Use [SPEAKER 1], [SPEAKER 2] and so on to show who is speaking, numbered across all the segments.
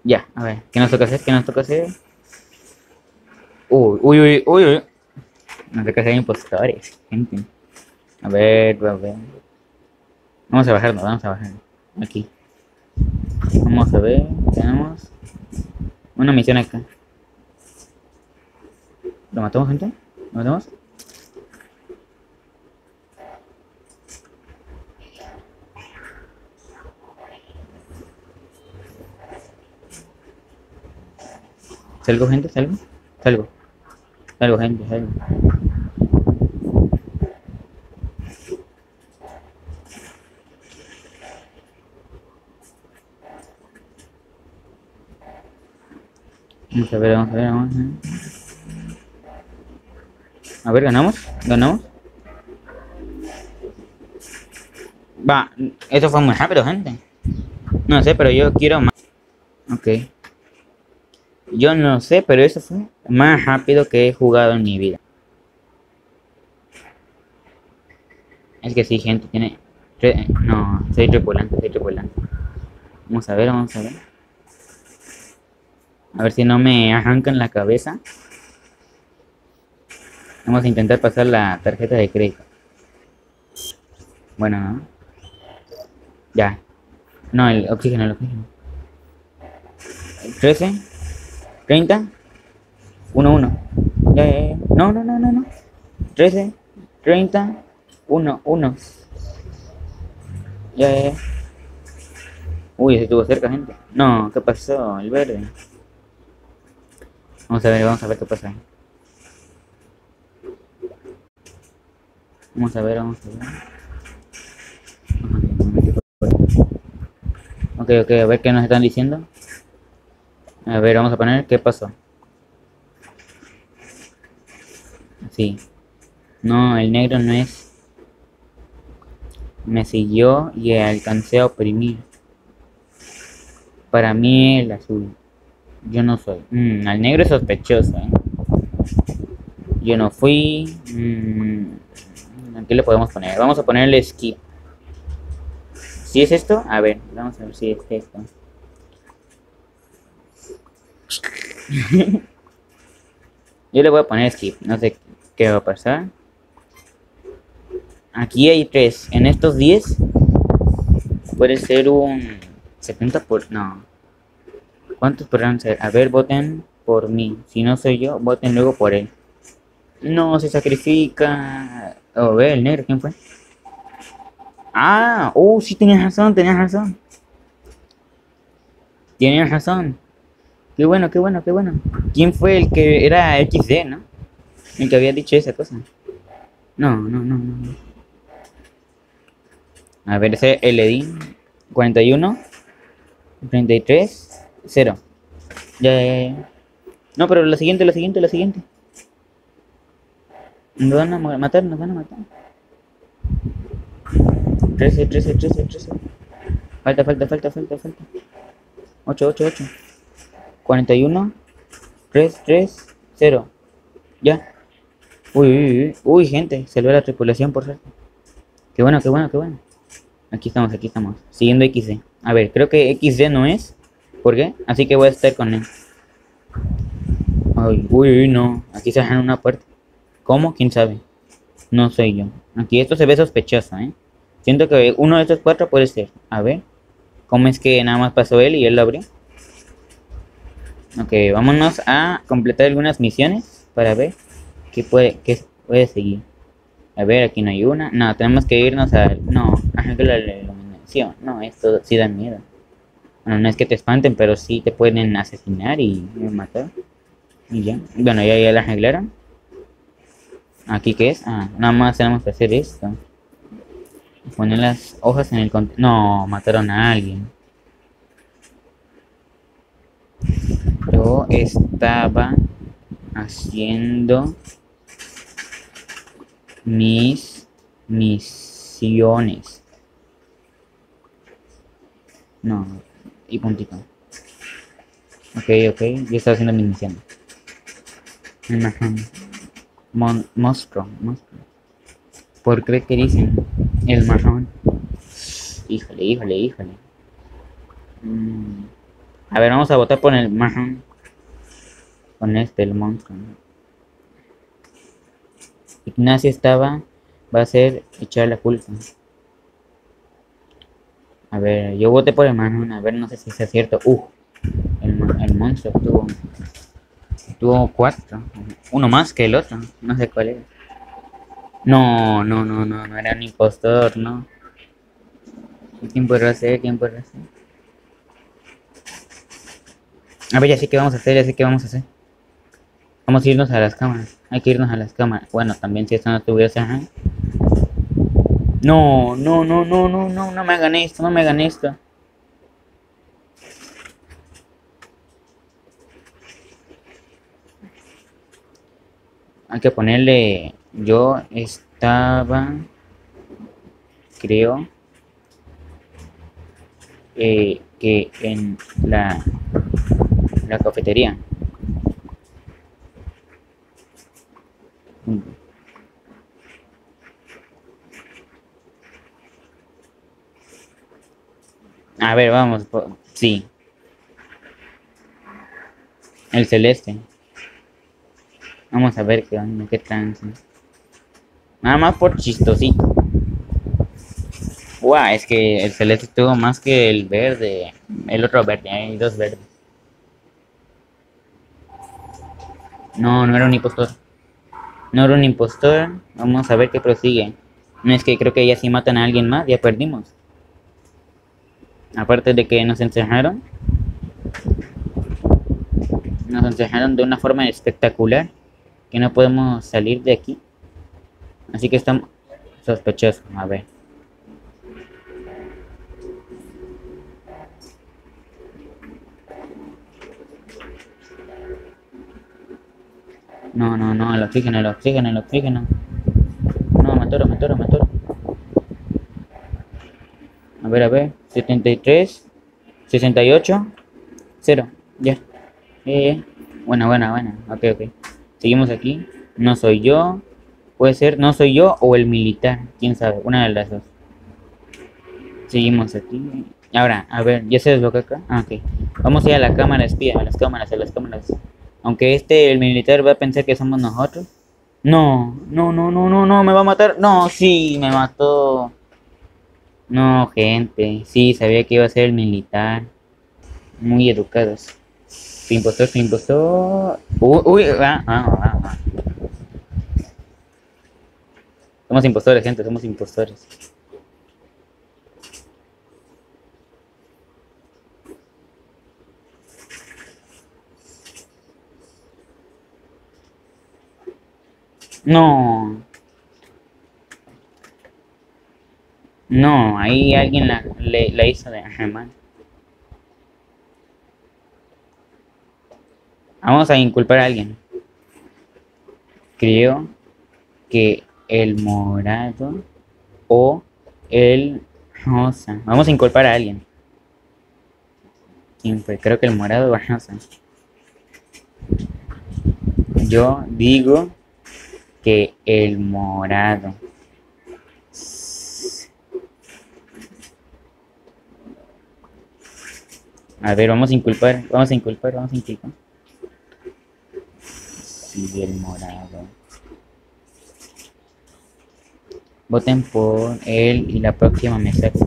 [SPEAKER 1] Ya, a ver, ¿qué nos toca hacer? ¿Qué nos toca hacer? Uy, uy, uy, uy, uy. Nos toca hacer impostores, gente. A ver, a ver. Vamos a bajarnos, vamos a bajar. Aquí. Vamos a ver, tenemos una misión acá. ¿Lo matamos, gente? ¿Lo matamos? ¿Salgo, gente? ¿Salgo? Salgo. Salgo, gente, salgo. Vamos a ver, vamos a ver, vamos a ver. A ver, ¿ganamos? ¿Ganamos? Va, eso fue muy rápido, gente. No sé, pero yo quiero más. Ok. Yo no sé, pero eso fue más rápido que he jugado en mi vida. Es que sí, gente, tiene... No, soy tripulante, soy tripulante. Vamos a ver, vamos a ver. A ver si no me arrancan la cabeza. Vamos a intentar pasar la tarjeta de crédito. Bueno, ¿no? Ya. No, el oxígeno, el oxígeno. 13, 30, 1, 1. Ya, ya, ya. No, no, no, no, no. 13, 30, 1, 1. Ya, ya, ya. Uy, se estuvo cerca, gente. No, ¿qué pasó? El verde. Vamos a ver qué pasa. Vamos a ver, vamos a ver. Ok, ok, a ver qué nos están diciendo. A ver, vamos a poner qué pasó. Sí. No, el negro no es. Me siguió y alcancé a oprimir. Para mí el azul. Yo no soy. Al negro es sospechoso, ¿eh? Yo no fui. ¿Qué le podemos poner? Vamos a ponerle skip. ¿Si es esto? A ver, vamos a ver si es esto. Yo le voy a poner skip. No sé qué va a pasar. Aquí hay 3. En estos 10 puede ser un 70 por... No. ¿Cuántos podrán ser? A ver, voten por mí. Si no soy yo, voten luego por él. No, se sacrifica. Oh, ve, el negro, ¿quién fue? Ah, sí, tenías razón, tenías razón. Tenías razón. Qué bueno, qué bueno, qué bueno. ¿Quién fue el que era XD, no? El que había dicho esa cosa. No, no, no, no, no. A ver, ese Eledín. 41, 33, 0. Ya, ya, ya. No, pero la siguiente, la siguiente, la siguiente. Nos van a matar, nos van a matar. 13, 13, 13, 13. Falta, falta, falta, falta, falta. 8, 8, 8. 41, 3, 3, 0. Ya. Uy, uy, uy, uy, gente, se ve la tripulación por suerte. Qué bueno, qué bueno, qué bueno. Aquí estamos, aquí estamos. Siguiendo XD. A ver, creo que XD no es. ¿Por qué? Así que voy a estar con él. Ay, uy, uy, no. Aquí se dejan una puerta. ¿Cómo? ¿Quién sabe? No soy yo. Aquí esto se ve sospechoso, ¿eh? Siento que uno de estos 4 puede ser. A ver. ¿Cómo es que nada más pasó él y él lo abrió? Ok, vámonos a completar algunas misiones para ver qué puede seguir. A ver, aquí no hay una. No, tenemos que irnos al... No, arranca la iluminación. No, esto sí da miedo. Bueno, no es que te espanten, pero sí te pueden asesinar y matar. Y ya. Bueno, ya la arreglaron. ¿Aquí qué es? Ah, nada más tenemos que hacer esto. Poner las hojas en el... No, mataron a alguien. Yo estaba haciendo mis misiones. No, y puntito. Ok, ok, yo estaba haciendo mis misiones. Monstruo. ¿Por qué dicen? El marrón. Híjole, híjole, híjole. A ver, vamos a votar por el marrón. Con este, el monstruo. Ignacia estaba. Va a ser echar la culpa. A ver, yo voté por el marrón. A ver, no sé si es cierto. El monstruo tuvo 4. Uno más que el otro. No sé cuál es. No, no, no, no, no era un impostor, no. ¿Quién podrá ser? ¿Quién podrá ser? A ver, ya sé qué vamos a hacer, ya sé qué vamos a hacer. Vamos a irnos a las cámaras. Hay que irnos a las cámaras. Bueno, también si esto no estuviera cerrado. No, no, no, no, no, no, no me hagan esto, no me hagan esto. Hay que ponerle. Yo estaba. Creo. Que en la cafetería. A ver, vamos. Sí, el celeste. Vamos a ver qué onda, qué trance. Nada más por chistosito. Guau, es que el celeste tuvo más que el verde. El otro verde, hay dos verdes. No, no era un impostor. No era un impostor. Vamos a ver qué prosigue. No es que creo que ya si matan a alguien más, ya perdimos. Aparte de que nos encerraron. Nos encerraron de una forma espectacular. Que no podemos salir de aquí. Así que estamos sospechosos. A ver. No, no, no, el oxígeno, el oxígeno, el oxígeno. No, me atoro, me atoro, me atoro. A ver. 73, 68, 0. Ya. Buena, buena, buena. Ok, ok. Seguimos aquí. No soy yo. Puede ser, no soy yo o el militar. Quién sabe, una de las dos. Seguimos aquí. Ahora, a ver, ¿ya se desbloquea acá? Ah, ok. Vamos a ir a la cámara espía, a las cámaras, a las cámaras. Aunque el militar va a pensar que somos nosotros. No, no, no, no, no, no, me va a matar. No, sí, me mató. No, gente. Sí, sabía que iba a ser el militar. Muy educados. Su impostor, su impostor. Uy, Somos impostores, gente, somos impostores. No, no, ahí alguien la hizo de mal. Vamos a inculpar a alguien. Creo que el morado o el rosa. Vamos a inculpar a alguien. ¿Quién fue? Creo que el morado o el rosa. Yo digo que el morado. A ver, vamos a inculpar, vamos a inculpar, vamos a inculpar. Sí, el morado. Voten por él y la próxima me saco.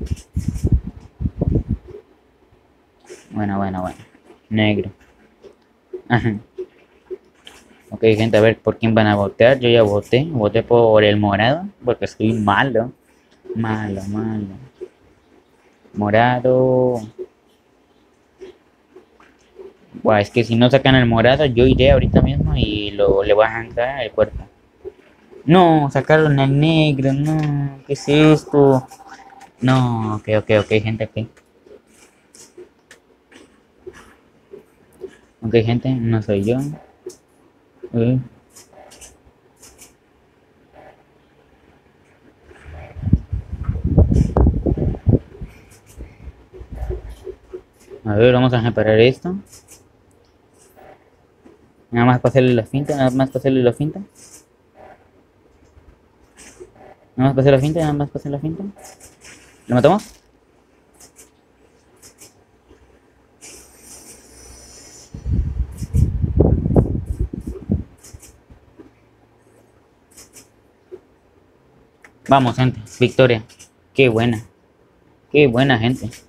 [SPEAKER 1] Bueno, bueno, bueno. Negro. Ajá. Ok, gente, a ver por quién van a votar. Yo ya voté. Voté por el morado. Porque soy malo. Malo, malo. Morado. Buah, es que si no sacan el morado, yo iré ahorita mismo y le voy a arrancar el cuerpo. No, sacaron al negro, no. ¿Qué es esto? No, ok, ok, ok, gente, ok. Ok, gente, no soy yo. Eh, A ver, vamos a reparar esto. Nada más para hacerle la finta, nada más para hacerle la finta. Nada más para hacer la finta, nada más para hacer la finta. ¿Lo matamos? Vamos, gente. Victoria. Qué buena. Qué buena, gente.